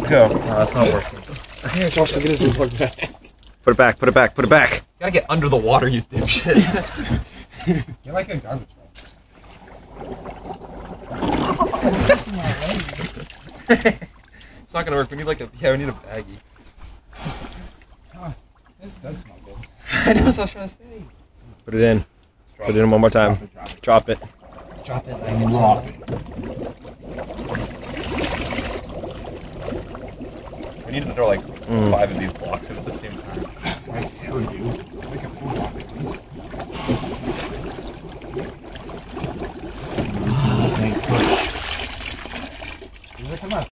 Go. No, that's not working. Here, Josh, go get his plug back. Put it back, put it back, put it back. You gotta get under the water, you dipshit. You're like a garbage man. It's not gonna work. We need like a we need a baggie. This does smell good. I know what I was trying to say. Put it in. Put it in one more time. Drop it. Drop it like it's hot. We need to throw like 5 of these blocks in at the same time.